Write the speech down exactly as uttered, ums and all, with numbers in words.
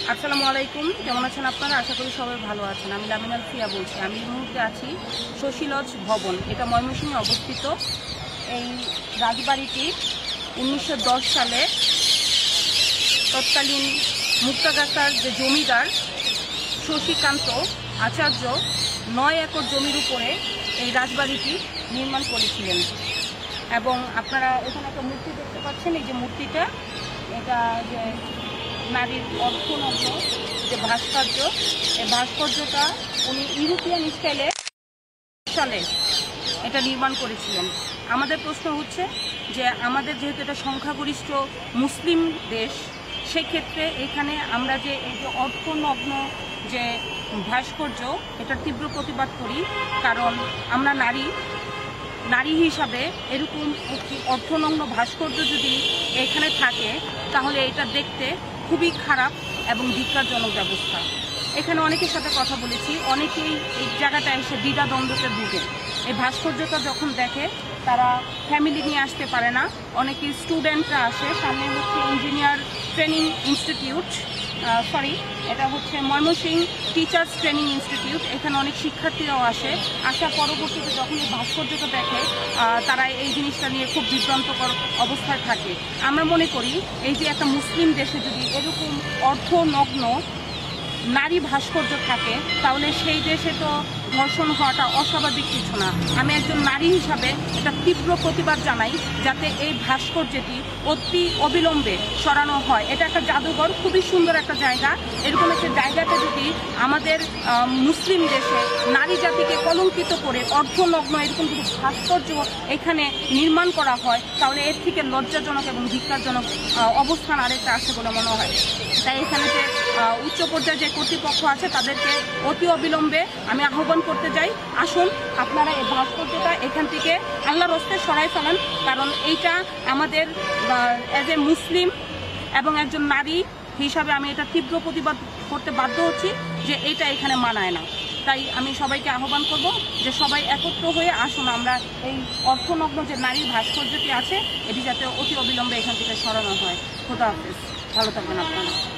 আসসালামু আলাইকুম, কেমন আছেন আপনারা? আশা করি সবাই ভালো আছেন। আমি লামিনা ফিয়া বলছি। আমি এই মুহূর্তে আছি শশী লজ ভবন, এটা ময়মনসিংহে অবস্থিত। এই রাজবাড়িটি উনিশশো দশ সালে তৎকালীন মুক্তাগাছার যে জমিদার শশীকান্ত আচার্য নয় একর জমির উপরে এই রাজবাড়িটি নির্মাণ করেছিলেন। এবং আপনারা এখানে একটা মূর্তি দেখতে পাচ্ছেন, এই যে মূর্তিটা, এটা যে নারীর অর্থনগ্ন যে ভাস্কর্য, এই ভাস্কর্যটা উনি ইউরোপিয়ান স্টাইলে সালে এটা নির্মাণ করেছিলেন। আমাদের প্রশ্ন হচ্ছে যে আমাদের যেহেতু এটা সংখ্যাগরিষ্ঠ মুসলিম দেশ, সেক্ষেত্রে এখানে আমরা যে এই যে অর্থনগ্ন যে ভাস্কর্য, এটার তীব্র প্রতিবাদ করি। কারণ আমরা নারী নারী হিসাবে এরকম একটি অর্থনগ্ন ভাস্কর্য যদি এখানে থাকে, তাহলে এটা দেখতে খুবই খারাপ এবং ধিক্কারজনক ব্যবস্থা। এখানে অনেকের সাথে কথা বলেছি, অনেকেই এই জায়গাটা এসে দ্বিধাদ্বন্দ্বতে ভুগে। এই ভাস্কর্যটা যখন দেখে তারা ফ্যামিলি নিয়ে আসতে পারে না। অনেকে স্টুডেন্টরা আসে, সামনে হচ্ছে ইঞ্জিনিয়ার ট্রেনিং ইনস্টিটিউট, সরি এটা হচ্ছে ময়মনসিংহ টিচার্স ট্রেনিং ইনস্টিটিউট। এখানে অনেক শিক্ষার্থীরাও আসে। আসার পরবর্তীতে যখন এই ভাস্কর্যটা দেখে, তারা এই জিনিসটা নিয়ে খুব বিভ্রান্তকর অবস্থায় থাকে। আমরা মনে করি এই যে একটা মুসলিম দেশে যদি এরকম অর্থনগ্ন নারী ভাস্কর্য থাকে, তাহলে সেই দেশে তো ধর্ষণ হওয়াটা অস্বাভাবিক কিছু না। আমি একজন নারী হিসাবে এটা তীব্র প্রতিবাদ জানাই, যাতে এই ভাস্কর্যটি অতি অবিলম্বে সরানো হয়। এটা একটা জাদুঘর, খুবই সুন্দর একটা জায়গা। এরকম একটা জায়গাতে যদি আমাদের মুসলিম দেশে নারী জাতিকে কলঙ্কিত করে অর্থনগ্ন এরকম যদি ভাস্কর্য এখানে নির্মাণ করা হয়, তাহলে এর থেকে লজ্জাজনক এবং ধিক্কারজনক অবস্থান আরেকটা আছে বলে মনে হয়। তাই এখানে যে উচ্চ পর্যায়ে যে কর্তৃপক্ষ আছে, তাদেরকে অতি অবিলম্বে আমি আহ্বান করতে যাই, আসুন আপনারা এই ভাস্কর্যটা এখান থেকে আল্লাহর হস্তে সরাই ফেলেন। কারণ এইটা আমাদের এজ এ মুসলিম এবং একজন নারী হিসাবে আমি এটা তীব্র প্রতিবাদ করতে বাধ্য হচ্ছি যে এইটা এখানে মানায় না। তাই আমি সবাইকে আহ্বান করব যে সবাই একত্র হয়ে আসুন, আমরা এই অর্থনগ্ন যে নারীর ভাস্কর্যটি আছে, এটি যাতে অতি অবিলম্বে এখান থেকে সরানো হয়। খোদা হাফেজ, ভালো থাকবেন আপনারা।